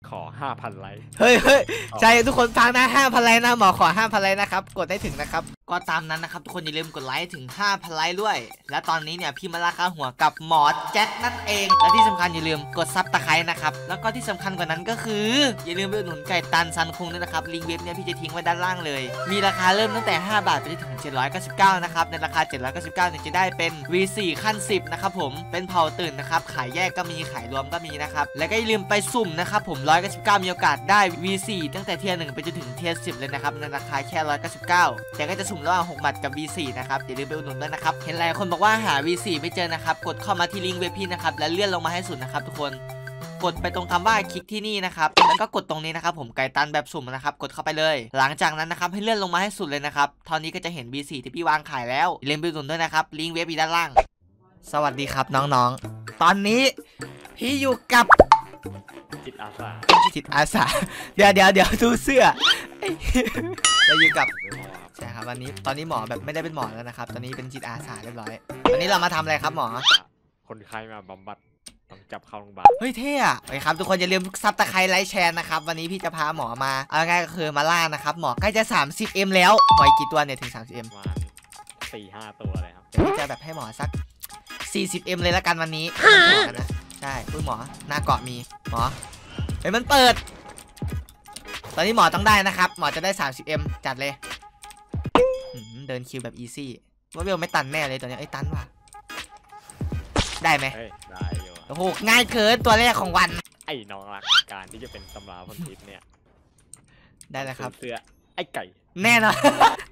ขอ 5,000 ไลค์เฮ้ยใช่ทุกคนฟังนะ 5,000 ไลค์นะหมอขอ 5,000 ไลค์นะครับกดได้ถึงนะครับก็ตามนั้นนะครับทุกคนอย่าลืมกดไลค์ถึง 5,000 ไลค์ด้วยและตอนนี้เนี่ยพี่มาลาค่าหัวกับหมอแจ็คนั่นเองและที่สำคัญอย่าลืมกดซับตะไคร้นะครับแล้วก็ที่สำคัญกว่านั้นก็คืออย่าลืมไปอุดหนุนไก่ตันซันคุงด้วยนะครับลิงก์เว็บเนี่ยพี่จะทิ้งไว้ด้านล่างเลยมีราคาเริ่มตั้งแต่5 บาทไปจนถึง799นะครับในราคา799เนี่ยจะได้เป็น V4 ขั้น10นะครับผมเป็นเผาตื่นนะครับขายแยกก็มีขายรวมก็มีนะครับและก็อย่าลืมไปสุ่มนะครับผม199มีโอกาสได้ V4 ตั้งแต่เทียร์1ไปจนถึงเทียร์10เลยนะครับในราคาแค่199แต่ก็จะสุ่มระหว่าง6 บาทกับ V4 นะครับอย่าลืมไปอุดหนุนด้วยนะครับเห็นหลายคนบอกว่าหา V4 ไม่เจอนะครับกดเข้ามาที่ลิงก์เว็บพี่นะครับและเลื่อนลงมาให้สุดนะครับทุกคนกดไปตรงคำว่าคลิกที่นี่นะครับแล้วก็กดตรงนี้นะครับผมไก่ตันแบบสุ่มนะครับกดเข้าไปเลยหลังจากนั้นนะครับให้เลื่อนลงมาให้สุดเลยนะครับตอนนี้ก็จะเห็น V4 ที่พี่วางขายแล้วอย่าลืมไปอุดหนุนด้วยนะครับลิงก์เว็บอยู่ด้านล่างสวัสดีครับน้องๆตอนนี้พี่อยู่กับจิตอาสาเดี๋ยวดูเสื้อเราอยู่กับใช่ครับวันนี้ตอนนี้หมอแบบไม่ได้เป็นหมอแล้วนะครับตอนนี้เป็นจิตอาสาเรียบร้อยวันนี้เรามาทำอะไรครับหมอคนไข้มาบำบัดต้องจับเข้าโรงพยาบาลเฮ้ยเท่อะไปครับทุกคนอย่าลืมซับตะไคร้ไลค์แชร์นะครับวันนี้พี่จะพาหมอมาเอาง่ายก็คือมาล่านะครับหมอใกล้จะ 30M แล้วหมอกี่ตัวเนี่ยถึง 30M ประมาณ 4-5 ตัวเลยครับเดี๋ยวพี่จะแบบให้หมอสัก 40M เลยละกันวันนี้นะใช่คุณหมอหน้าเกาะมีหมอเฮ้ยมันเปิดตอนนี้หมอต้องได้นะครับหมอจะได้ 30M จัดเลยเดินคิวแบบอีซี่ว่าเบลไม่ตันแน่เลยตัวนี้ไอ้ตันว่ะได้ไหมได้อยู่โอ้โหง่ายเกินตัวแรกของวันไอ้น้องรักการที่จะเป็นตำราพันทิพย์เนี่ยได้แล้วครับเสื้อไอ้ไก่แน่นอน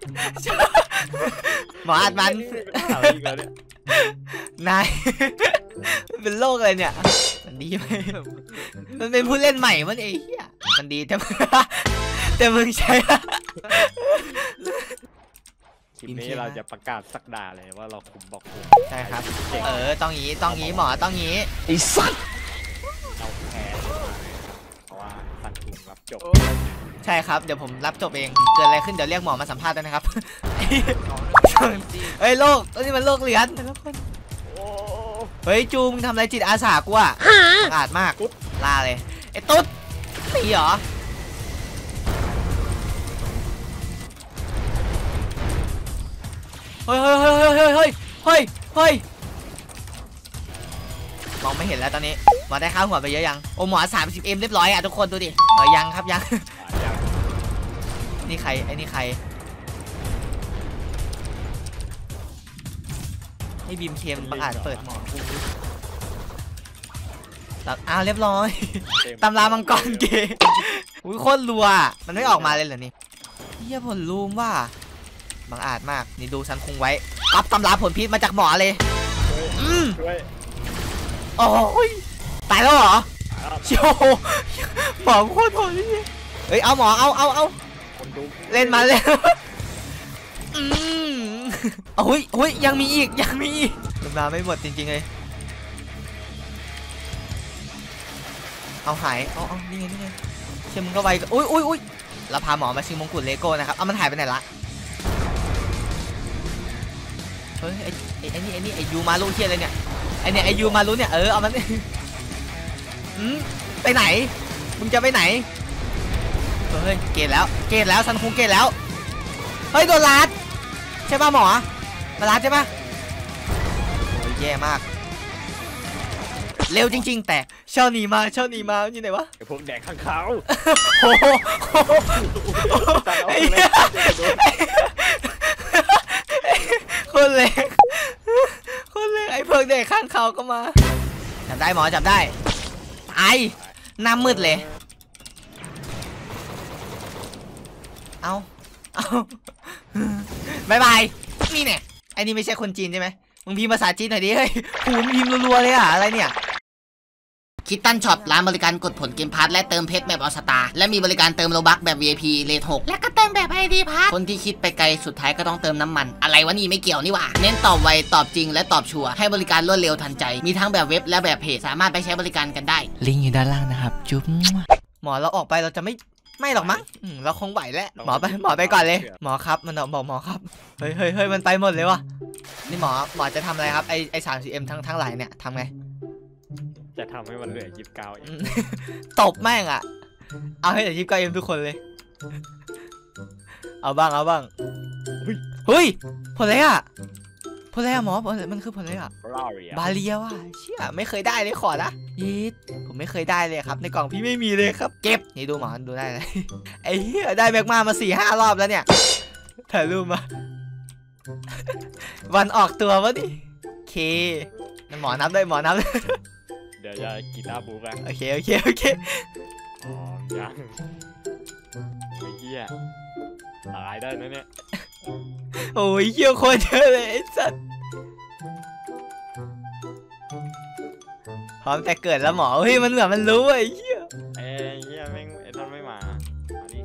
หมออัดมันนายเป็นโรคอะไรเนี่ยมันดีไหมมันเป็นผู้เล่นใหม่มันเองมันดีแต่มึงใช่ทีนี้เราจะประกาศสักดาเลยว่าเราคุมบอกคุมใช่ครับต้องงี้หมอต้องงี้ไอ้สัตว์เราแพ้เพราะว่าสันคุมรับจบใช่ครับเดี๋ยวผมรับจบเองเกิดอะไรขึ้นเดี๋ยวเรียกหมอมาสัมภาษณ์ด้วยนะครับเฮ้ยโรคนี่มันโรคเลือดแต่ละคนเฮ้ยจูมึงทำอะไรจิตอาสากูอ่ะอาดมากลาเลยไอ้ตุ๊ดตีเหรอเฮ้ยมองไม่เห็นแล้วตอนนี้หมอได้ข้าวหัวไปเยอะยังโอ้หมอ 30M เรียบร้อยอ่ะทุกคนดูดิยังครับยังนี่ใครไอ้นี่ใครให้บีมเคมประกาศเปิดหมออ้าวเรียบร้อยตำรามังกรเกย์อุ้ยโคตรรัวมันไม่ออกมาเลยเหรอนี่เฮียผลลูมว่าบังอาจมากนี่ดูฉันคงไว้รับตำราผลพิษมาจากหมอเลยโอ้ยตายแล้วเหรอโชว์หมอโคตรโหดเลยเฮ้ยเอาหมอเอาเล่นมาเลยโอ้ยยังมีอีกตำราไม่หมดจริงๆเลยเอาหายเอานี่ไงเชื่อมึงก็ไวอุ้ยเราพาหมอมาชิงมงกุฎเลโก้นะครับเอามันหายไปไหนละเฮ้ยไอ้นี่ไอ้ยูมารุเทียอะไรเนี่ยไอ้ยูมารุเนี่ยเอามันไปไหนมึงจะไปไหนเฮ้ยเกตแล้วซันคุงเกตแล้วเฮ้ยโดนลัดใช่ป่ะหมอมาลัดใช่ป่ะแย่มากเร็วจริงๆแต่เช่าหนีมาอยู่ไหนวะไอ้พวกแดกข้างเขาโอ้โหคนเล็กไอ้พวกเด็กข้างเขาก็มาจับได้หมอจับได้ตายหน้ามืดเลยเอาบายนี่เนี่ยไอ้นี่ไม่ใช่คนจีนใช่ไหมมึงพิมพ์ภาษาจีนหน่อยดิเฮ้ยกูพิมพ์รัวๆเลยอะอะไรเนี่ยคิดตันช็อปร้านบริการกดผลเกมพาร์ทและเติมเพชรแบบออสตาและมีบริการเติมโลบัคแบบ VIP เรท 6และก็เติมแบบ ID พาร์ทคนที่คิดไปไกลสุดท้ายก็ต้องเติมน้ำมันอะไรวะนี่ไม่เกี่ยวนี่หว่าเน้นตอบไวตอบจริงและตอบชัวร์ให้บริการรวดเร็วทันใจมีทั้งแบบเว็บและแบบเพจสามารถไปใช้บริการกันได้ลิงก์อยู่ด้านล่างนะครับจุ๊บหมอเราออกไปเราจะไม่หรอกมั้งเราคงไหวแล้วหมอไปก่อนเลยหมอครับมันบอกหมอครับเฮ้ยมันไปหมดเลยวะนี่หมอจะทำอะไรครับไอ้ 30M ทั้งหลายเนี่ยทำไงจะทำให้มันเหลือ29ตบแม่งอ่ะเอาให้แต่29Mทุกคนเลยเอาบ้างเฮ้ยผลอะไรอ่ะหมอมันคือผลอะไรอ่ะบาเลียว่ะเชี่ยไม่เคยได้เลยขอนะยีดผมไม่เคยได้เลยครับในกล่องพี่ไม่มีเลยครับเก็บนี่ดูหมอดูได้เลยไอ้เหี้ยได้แบกมา 4-5 รอบแล้วเนี่ยถ่ายรูปมาวันออกตัววะดิเคหมอนับด้วยเดี๋ยวจะกินอาบูกันโอเคอ๋อยังไอ้เหี้ยตายได้นะเนี่ยโอ้ยเหี้ยโคตรเยอะเลยไอ้สัสพร้อมแต่เกิดแล้วหมอเฮ้ยมันเหมือนมันรู้ไอ้เหี้ยไอ้เหี้ยแม่งไอ้ต้นไม่มาดิ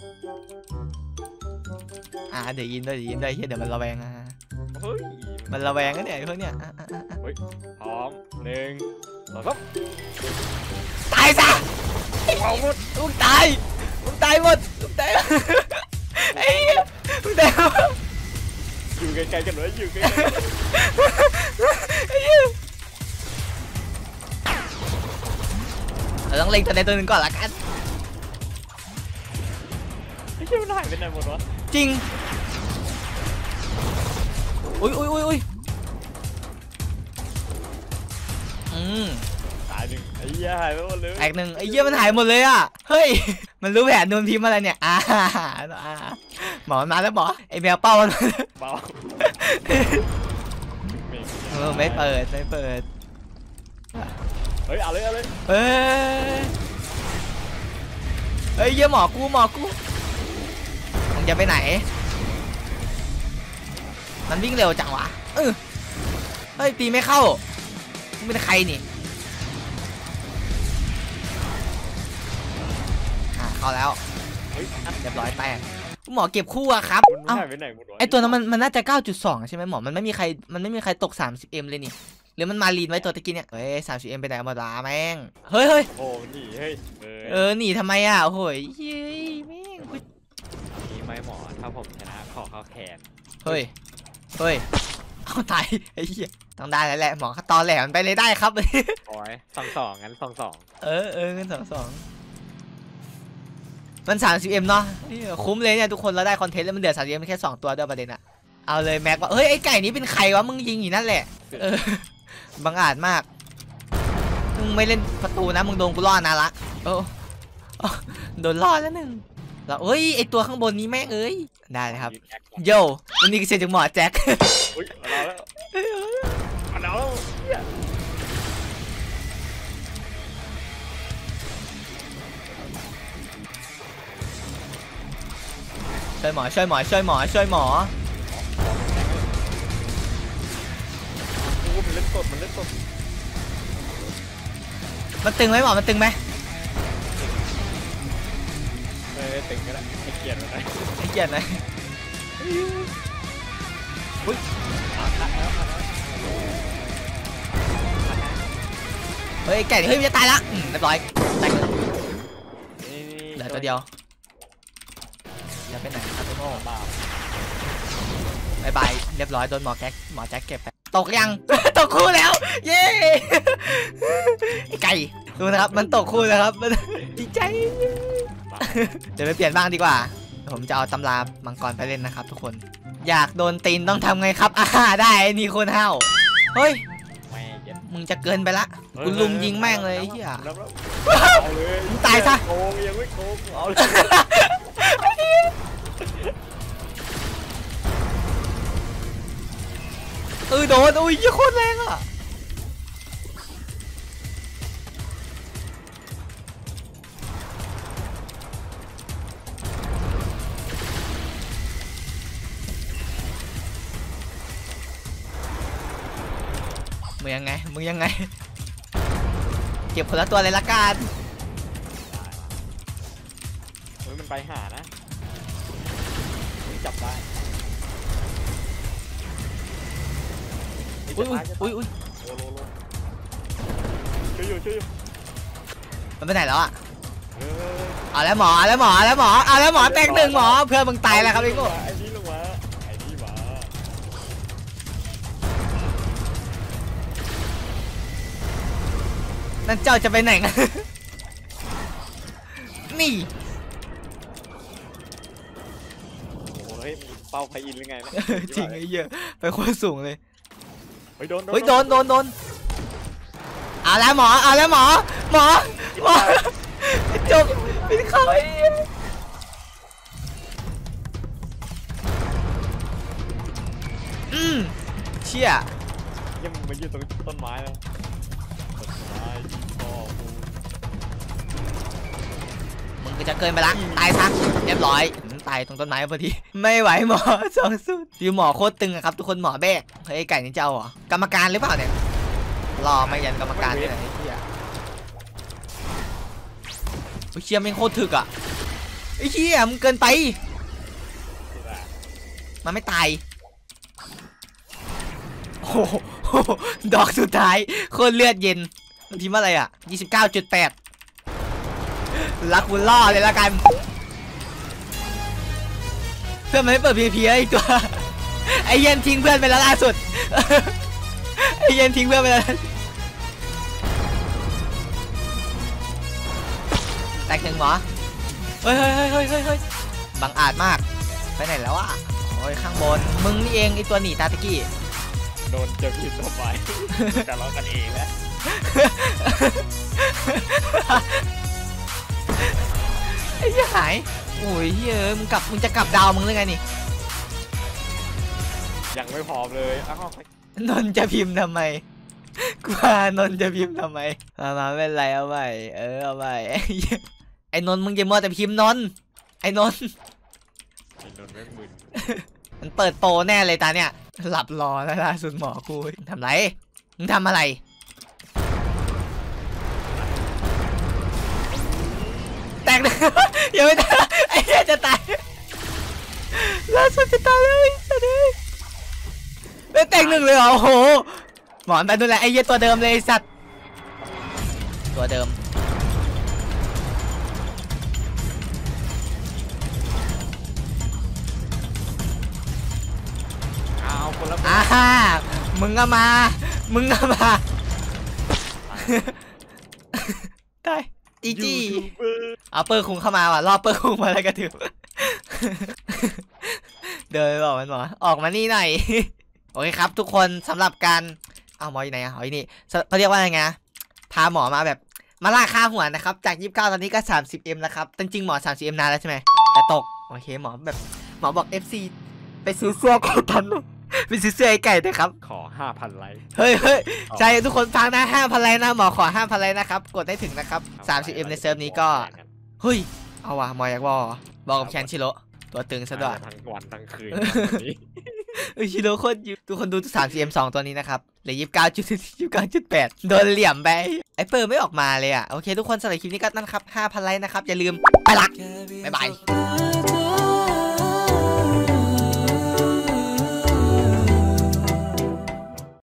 เดี๋ยวยินด้วยเฮ้ยเดี๋ยวมันระแวงเฮ้ยมันระแวงกันเนี่ยพวกเนี้ยเฮ้ยพร้อม1 2 3 ตายซะเอาหมดตายหมดไอ้เหี้ยตายอยู่ไกลๆกันเลยอยู่ไกลเราต้องเล็งตัวใดตัวหนึ่งก่อนละกันไอ้เหี้ยมันหายไปไหนหมดวะจริงอุ้ยตาย1ไอ้เหี้ยหายไปหมดเลยแตก1ไอ้เหี้ยมันหายหมดเลยอ่ะเฮ้ยมันรู้แผนโดนพิมพ์อะไรเนี่ยหมอมาแล้วหมอไอ้แมวเป้ามันไม่เปิดเฮ้ยเอาเลยเฮ้ยเยี่ยหมอกูมึงจะไปไหนมันวิ่งเร็วจังวะเฮ้ยตีไม่เข้ามึงเป็นใครนี่เข้าแล้วเรียบร้อยแตกหมอเก็บคู่อะครับไอตัวนั้นมันน่าจะ 9.2 ใช่ไหมหมอมันไม่มีใครตก 30M เลยนี่หรือมันมาลีนไว้ตัวตะกี้เนี่ยเฮ้ย 30M ไปไหนหมดละแม่งเฮ้ยโอ้หนีเฮ้ยหนีทำไมอ่ะโอ้ยเฮ้ยแม่งนี่ไม่หมอถ้าผมชนะขอเข้าแคนเฮ้ยเอาตายไอ้เหี้ยต้องได้แล้วแหละหมอเขาตอแหลมันไปเลยได้ครับโอ้ย2 งั้น2 งั้น2มัน 30M เนาะคุ้มเลยเนี่ยทุกคนเราได้คอนเทนต์แล้วมันเดือด 30M แค่2ตัวด้วยประเด็นอะเอาเลยแม็กว่าเฮ้ยไอ้ไก่นี้เป็นใครวะมึงยิงอยู่นั่นแหละบังอาจมากมึงไม่เล่นประตูนะมึงโดนกูล่อนะละโดนล่อแล้ว1แล้วเฮ้ยไอตัวข้างบนนี้แม่งได้เลยครับโย่วันนี้ก็เชียร์จากหมอแจ็คเอาแล้วช่วยหมอมันเล่นสดมันตึงไหมหมอมันตึงไหมตึงก็ได้ให้เกียรติมันไหมอุ้ยเฮ้ยไก่เฮ้ยจะตายละเรียบร้อยแตกเหลือตัวเดียวอย่าไปไหนครับพี่โม่บายเรียบร้อยโดนหมอแจ็คเก็บไปตกยัง ตกคู่แล้วเย้ไก่ดูนะครับมันตกคู่แล้วครับดีใจเดี๋ยวไปเปลี่ยนบ้างดีกว่าผมจะเอาตำรามังกรไปเล่นนะครับทุกคนอยากโดนตีนต้องทำไงครับได้นี่คนห้าวเฮ้ยมึงจะเกินไปละกูลุมยิงแม่งเลยเฮียตายซะโกงยังไม่โกงเอาเลยโดนอุ้ยโคตรแรงอ่ะมึงยังไงเก็บคนละตัวเลยละกันเฮ้ยมันไปหานะจับได้อุ้ยช่วยอยู่มันไปไหนแล้วอ่ะเอาแล้วหมอแตก1หมอเพื่อมึงตายแล้วครับพี่กูไอ้นี่ลงมานั่นเจ้าจะไปไหนกันนี่โอ้ยเป้าไพอินหรือไงนะจริงไอ้เหี้ยไปโคตรสูงเลยเฮ้ยโดนเฮ้ยโดนเอาแล้วหมอเอาแล้วหมอจบปิดเขาไอ้เหี้ยเชี่ยยังมายืนตรงต้นไม้แล้วต้นไม้พ่อกูมึงก็จะเกินไปละตายซะเรียบร้อยตายตรงต้นไม้พอดีไม่ไหวหมอ2 สุดคือหมอโคตรตึงอะครับทุกคนหมอแบกเฮ้ยไก่นี่เจ้าเหรอกรรมการหรือเปล่าเนี่ยรอมายันกรรมการเลยไอ้เหี้ยไอ้เชี่ยแม่งโคตรถึกอะไอ้เชี่ยมึงเกินไปมันไม่ตายโอ้โหดอกสุดท้ายโคตรเลือดเย็นมันทีมอะไรอ่ะ 29.8 รักคุณล่อเลยละกันเพื่อนมันไม่เปิด PVP ไอ้ตัวไอ้เย็นทิ้งเพื่อนไปแล้วล่าสุดไอ้เย็นทิ้งเพื่อนไปแล้วแตกหนึ่งหมอเฮ้ยบังอาจมากไปไหนแล้วอ่ะโอ้ยข้างบนมึงนี่เองไอ้ตัวหนีตาตะกี้โดนเจอพิษเข้าไปกันล้อกันเองแล้วไอ้เหี้ยหายโอ้ยเฮ้ยมึงจะกลับดาวมึงหรือไงนี่ยังไม่พร้อมเลยอ้าวนนจะพิมพ์ทำไมกว่านนจะพิมพ์ทำไมมาไม่เป็นไรเอาใหม่เอาใหม่ไอ้นนมึงอย่ามัวแต่พิมพ์นนไอ้นนแม่งมึนมันเปิดโปรแน่เลยตาเนี่ยหลับรอแล้วล่าสุดหมอกูทำไรมึงทำอะไรแตกเลยยังไม่ตายไอ้เหี้ยจะตายล่าสุดจะตายเลยไม่แตกหนึ่งเลยเหรอโอ้โหหมอนไปดูแลไอ้เหี้ยตัวเดิมเลยสัตว์ตัวเดิมคนละมึงก็มาได้จีเอาเปิร์คุงเข้ามาว่ะรอเปิร์คุงมาแล้วกระถือเดินบอกมันหมอออกมานี่หน่อยโอเคครับทุกคนสำหรับการเอาหมออยู่ไหนอะหอยนี่เขาเรียกว่าอะไรไงพาหมอมาแบบมาล่าค่าหัวนะครับจาก29ตอนนี้ก็ 30M แล้วครับจริงๆหมอ 30M นานแล้วใช่ไหมแต่ตกโอเคหมอบอก FC ไปซื้อเสื้อไก่ทันไปซื้อเสื้อไอ้ไก่ด้วยครับขอ 5,000 ไลค์เฮ้ยใช่ทุกคนฟังนะ 5,000 ไลค์นะหมอขอ 5,000 ไลค์นะครับกดได้ถึงนะครับ 30M ในเซิร์ฟนี้ก็เฮ้ยเอาว่ะหมออยากบอกกับแคนชิโร่ตัวตึงซะด้วยทั้งวันทั้งคืนชิโร่โคตรยุทุกคนดู 30M 2 ตัวนี้นะครับเหลือ29.8 โดนเหลี่ยมไปไอ้เปิร์ไม่ออกมาเลยอ่ะโอเคทุกคนสำหรับคลิปนี้ก็นั่นครับ 5,000 ไลค์นะครับอย่าลืมไปละบ๊ายบาย